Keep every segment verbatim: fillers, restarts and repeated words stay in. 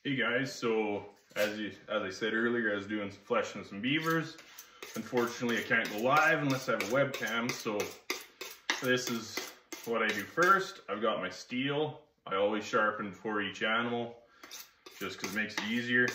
Hey guys, so as you as I said earlier, I was doing some fleshing some beavers. Unfortunately, I can't go live unless I have a webcam, so this is what I do first. I've got my steel. I always sharpen before each animal, just because it makes it easier.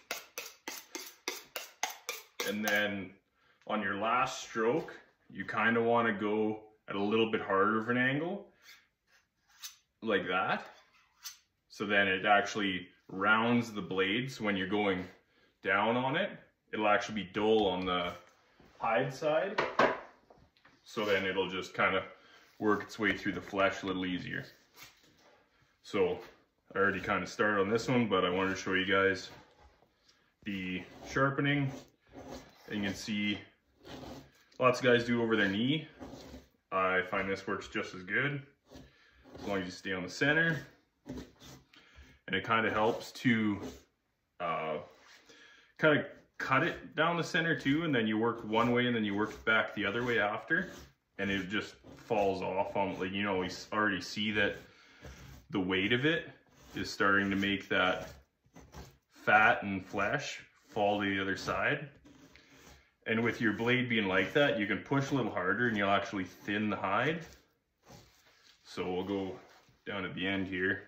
And then on your last stroke, you kind of want to go at a little bit harder of an angle, like that. So then it actually rounds the blades when you're going down on it. It'll actually be dull on the hide side. So then it'll just kind of work its way through the flesh a little easier. So I already kind of started on this one, but I wanted to show you guys the sharpening. And you can see lots of guys do over their knee. I find this works just as good, as long as you stay on the center. And it kind of helps to uh, kind of cut it down the center too, and then you work one way and then you work back the other way after, and it just falls off on, like, you know, we already see that the weight of it is starting to make that fat and flesh fall to the other side. And with your blade being like that, you can push a little harder and you'll actually thin the hide. So we'll go down at the end here.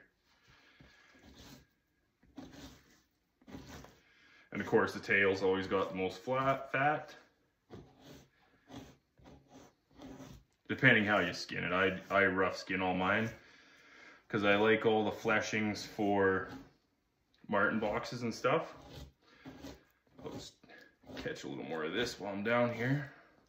And of course the tail's always got the most flat fat. Depending how you skin it. I, I rough skin all mine because I like all the fleshings for marten boxes and stuff. I'll just catch a little more of this while I'm down here.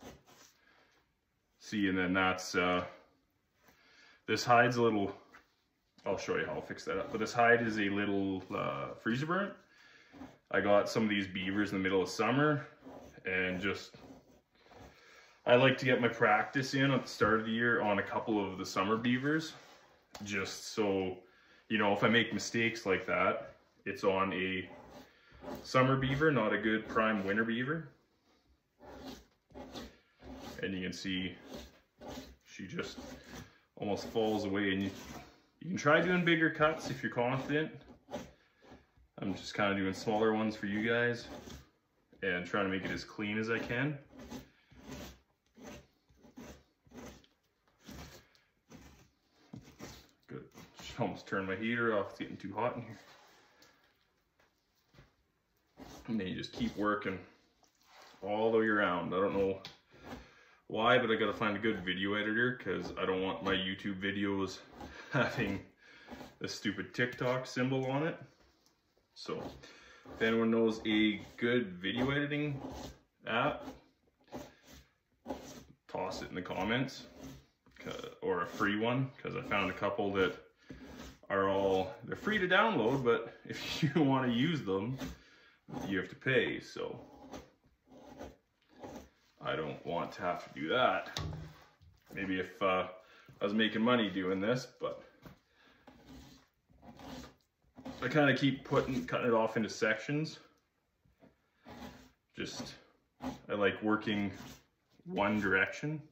See, and then that's, uh, this hide's a little, I'll show you how I'll fix that up, but this hide is a little uh, freezer burnt. I got some of these beavers in the middle of summer, and just, I like to get my practice in at the start of the year on a couple of the summer beavers, just so, you know, if I make mistakes like that, it's on a summer beaver, not a good prime winter beaver. And you can see she just almost falls away, and you, you can try doing bigger cuts if you're confident. I'm just kind of doing smaller ones for you guys and trying to make it as clean as I can. Good. Just almost turned my heater off. It's getting too hot in here. And then you just keep working all the way around. I don't know why, but I gotta find a good video editor because I don't want my YouTube videos having a stupid TikTok symbol on it. So if anyone knows a good video editing app, toss it in the comments, or a free one, because I found a couple that are all, they're free to download, but if you want to use them, you have to pay. So I don't want to have to do that. Maybe if uh, I was making money doing this, but I kind of keep putting, cutting it off into sections. Just, I like working one direction,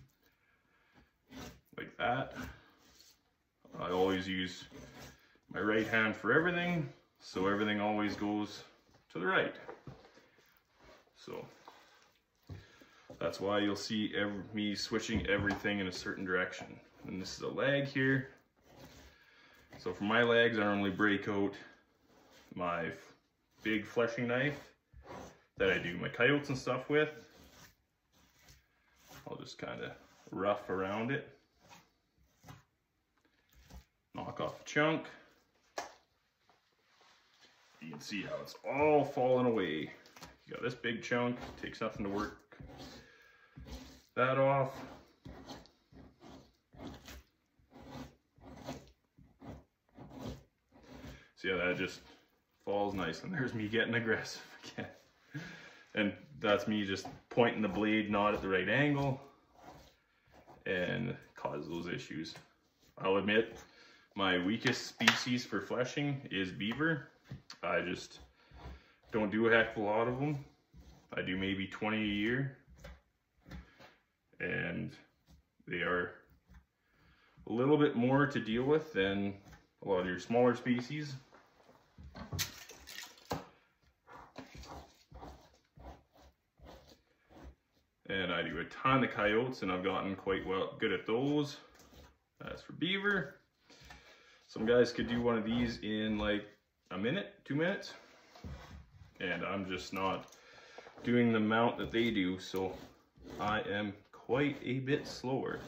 like that. I always use my right hand for everything, so everything always goes to the right. So that's why you'll see every, me switching everything in a certain direction. And this is a leg here. So for my legs, I normally break out my big fleshing knife that I do my coyotes and stuff with. I'll just kind of rough around it. Knock off a chunk. You can see how it's all falling away. You got this big chunk, takes nothing to work that off. See how that just falls nice, and there's me getting aggressive again. And that's me just pointing the blade not at the right angle and cause those issues. I'll admit, my weakest species for fleshing is beaver. I just don't do a heck of a lot of them. I do maybe twenty a year. And they are a little bit more to deal with than a lot of your smaller species. And I do a ton of coyotes, and I've gotten quite well good at those. That's for beaver. Some guys could do one of these in like a minute, two minutes. And I'm just not doing the amount that they do, so I am quite a bit slower.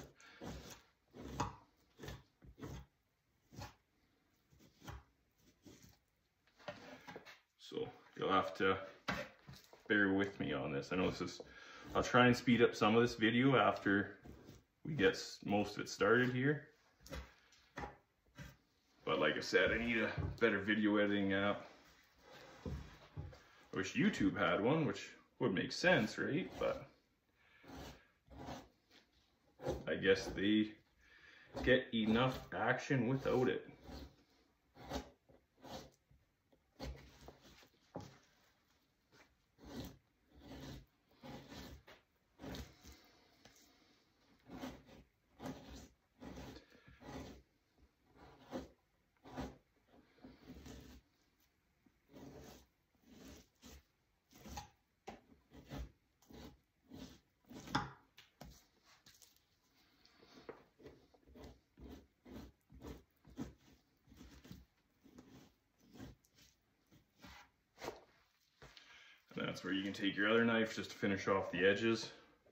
So you'll have to bear with me on this. I know this is, I'll try and speed up some of this video after we get most of it started here. But like I said, I need a better video editing app. I wish YouTube had one, which would make sense, right? But I guess they get enough action without it. And that's where you can take your other knife just to finish off the edges.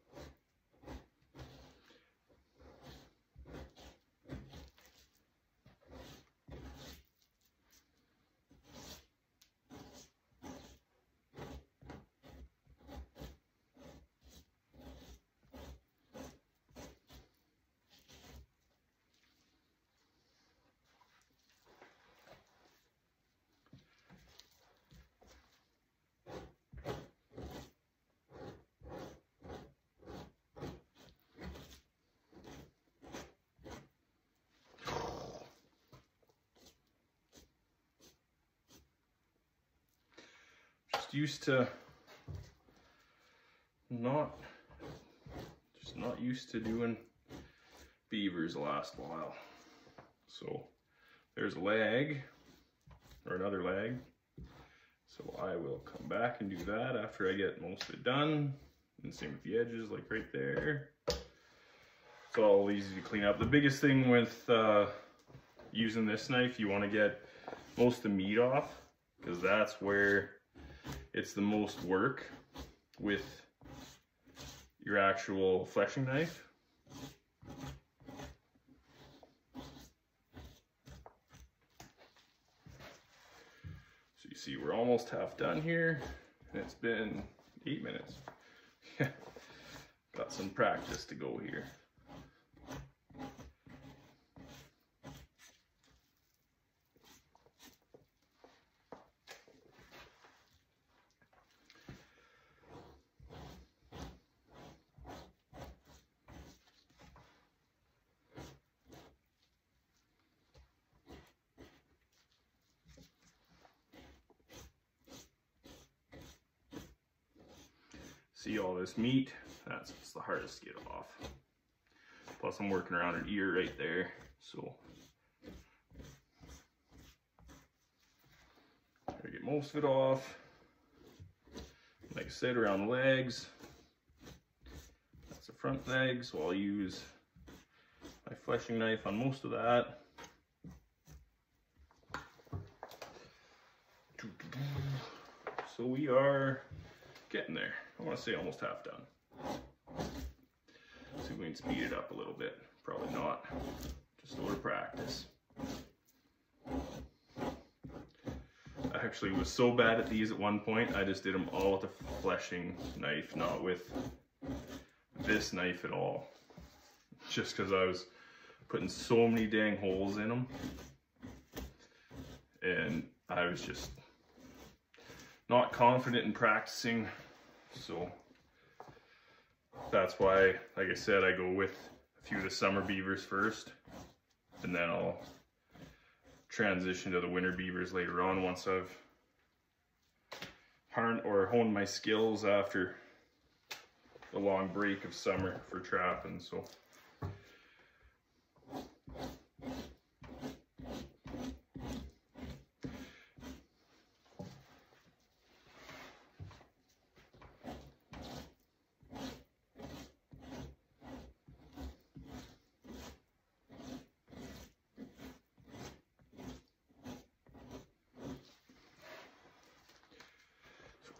Used to not just not used to doing beavers the last while. So there's a leg or another leg, so I will come back and do that after I get most of it done, and same with the edges, like right there. It's all easy to clean up. The biggest thing with uh, using this knife, you want to get most of the meat off, because that's where it's the most work with your actual fleshing knife. So you see we're almost half done here, and it's been eight minutes. Got some practice to go here. See all this meat? That's what's the hardest to get off. Plus I'm working around an ear right there, so gotta get most of it off. Like I said, around the legs. That's the front leg, so I'll use my fleshing knife on most of that. So we are getting there. I want to say almost half done. See if we can speed it up a little bit. Probably not. Just a little practice. I actually was so bad at these at one point, I just did them all with a fleshing knife, not with this knife at all. Just because I was putting so many dang holes in them. And I was just not confident in practicing. So that's why, like I said, I go with a few of the summer beavers first, and then I'll transition to the winter beavers later on once I've harned or honed my skills after the long break of summer for trapping. So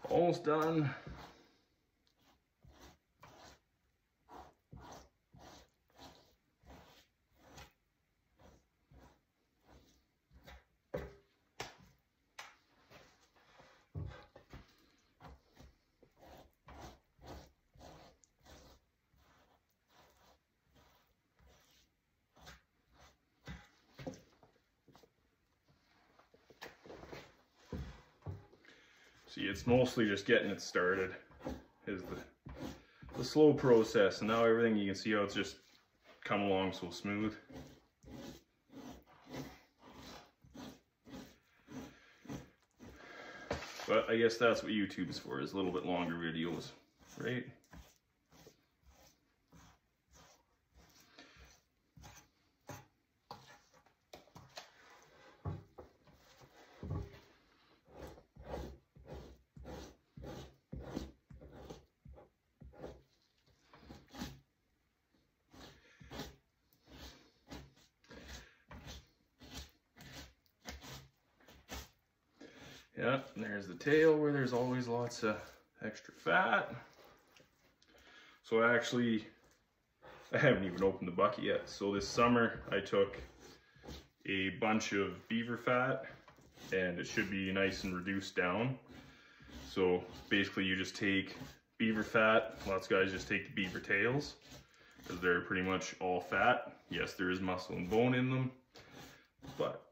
Almost done. See, it's mostly just getting it started is the, the slow process, and now everything you can see how it's just come along so smooth. But I guess that's what YouTube is for, is a little bit longer videos, right? Yeah, and there's the tail where there's always lots of extra fat. So actually, I haven't even opened the bucket yet. So this summer I took a bunch of beaver fat, and it should be nice and reduced down. So basically you just take beaver fat, lots of guys just take the beaver tails because they're pretty much all fat. Yes, there is muscle and bone in them, but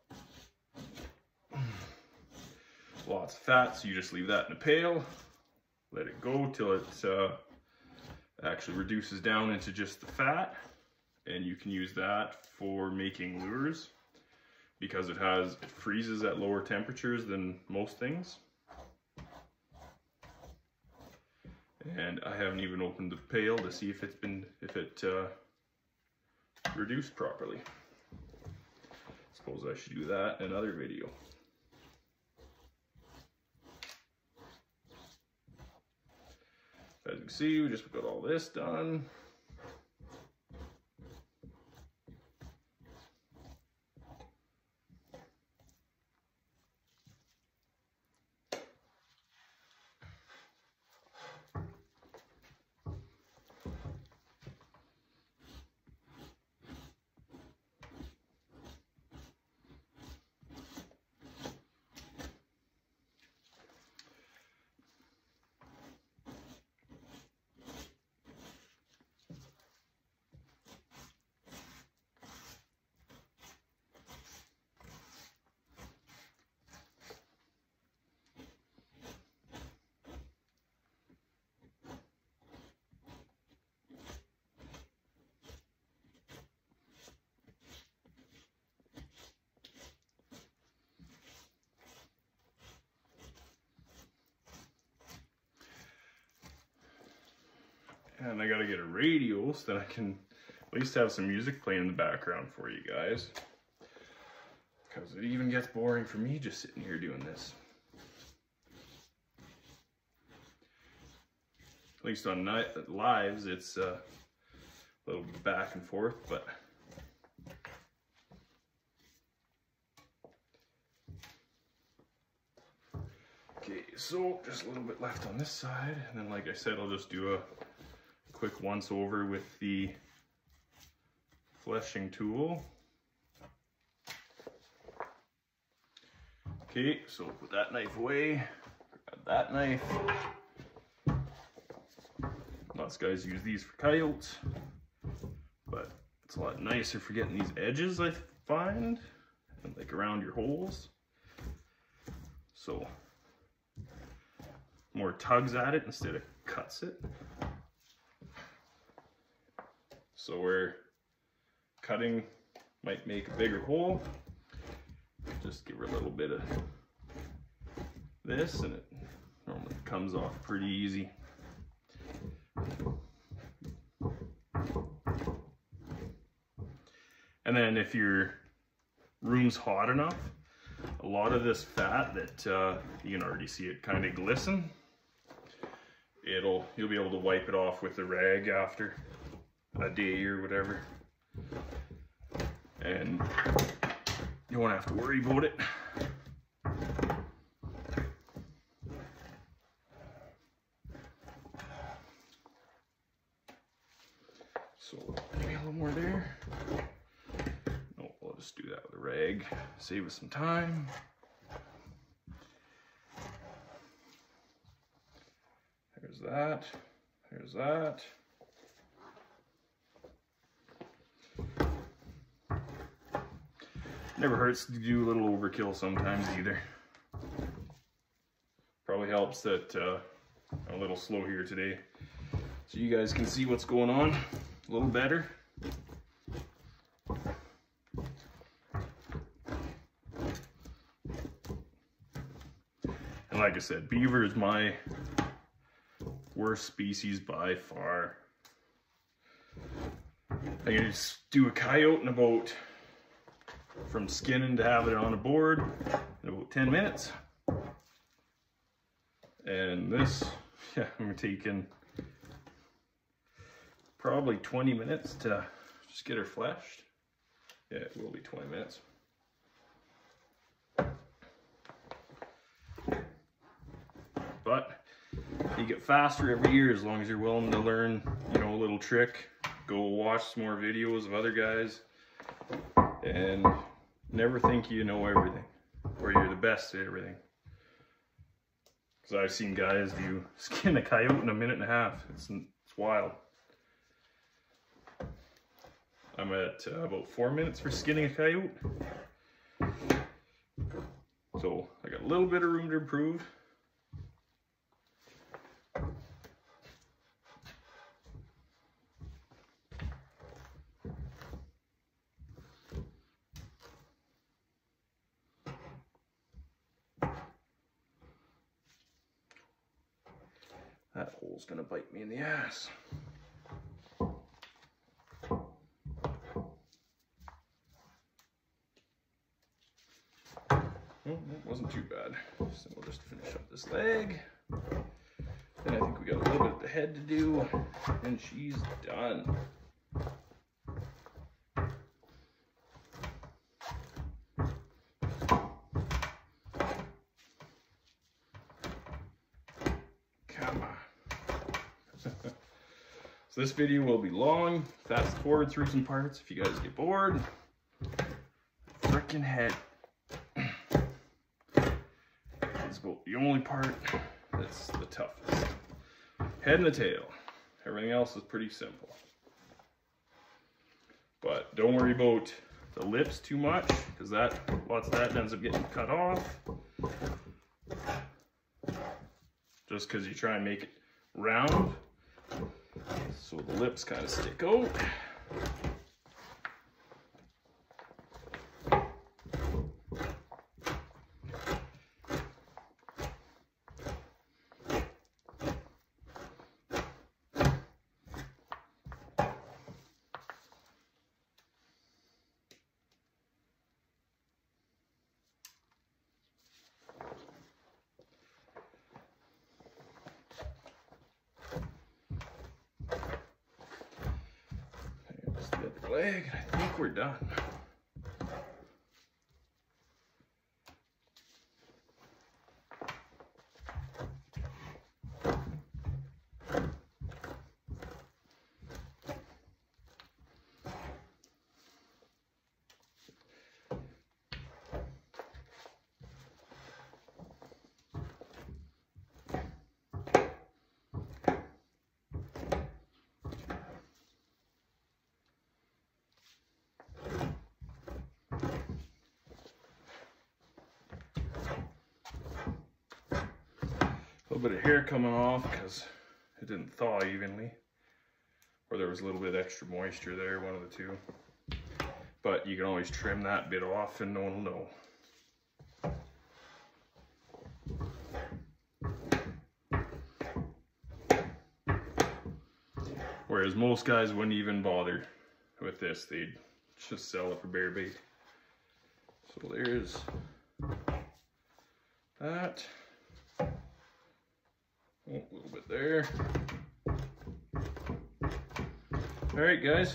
lots of fat, so you just leave that in a pail, let it go till it uh, actually reduces down into just the fat, and you can use that for making lures because it has it freezes at lower temperatures than most things. And I haven't even opened the pail to see if it's been if it uh, reduced properly. Suppose I should do that in another video. As you can see, we just got all this done. And I gotta get a radio so that I can at least have some music playing in the background for you guys. Because it even gets boring for me just sitting here doing this. At least on night lives, it's uh, a little back and forth, but okay, so just a little bit left on this side, and then like I said, I'll just do a quick once over with the fleshing tool. Okay, so put that knife away, grab that knife. Lots of guys use these for coyotes, but it's a lot nicer for getting these edges, I find, and like around your holes. So more tugs at it instead of cuts it. So where cutting might make a bigger hole, just give her a little bit of this and it normally comes off pretty easy. And then if your room's hot enough, a lot of this fat that uh, you can already see it kind of glisten, it'll you'll be able to wipe it off with a rag after a day or whatever, and you won't have to worry about it. a rag, save us some time. There's that, there's that. Never hurts to do a little overkill sometimes either. Probably helps that uh, I'm a little slow here today, so you guys can see what's going on a little better. And like I said, beaver is my worst species by far. I can just do a coyote in about, from skinning to having it on a board, in about ten minutes. And this, yeah, I'm taking probably twenty minutes to just get her fleshed. Yeah, it will be twenty minutes. But you get faster every year as long as you're willing to learn, you know, a little trick. Go watch some more videos of other guys, and never think you know everything or you're the best at everything. Because I've seen guys do skin a coyote in a minute and a half. It's, it's wild. I'm at uh, about four minutes for skinning a coyote. So I got a little bit of room to improve. That hole's gonna bite me in the ass. Oh, that wasn't too bad. So we'll just finish up this leg. Then I think we got a little bit of the head to do, and she's done. So this video will be long. Fast forward through some parts if you guys get bored. Frickin' head. It's about the only part that's the toughest. Head and the tail. Everything else is pretty simple. But don't worry about the lips too much, because that lots of that ends up getting cut off. Just because you try and make it round, so the lips kind of stick out. Leg, and I think we're done. A little bit of hair coming off because it didn't thaw evenly, or there was a little bit extra moisture there, one of the two. But you can always trim that bit off and no one will know. Whereas most guys wouldn't even bother with this, they'd just sell it for bear bait. So there's that. Oh, a little bit there. All right, guys.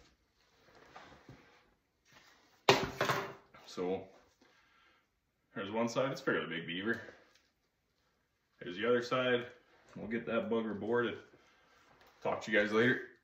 So there's one side, it's a fairly big beaver. There's the other side. We'll get that bugger boarded. Talk to you guys later.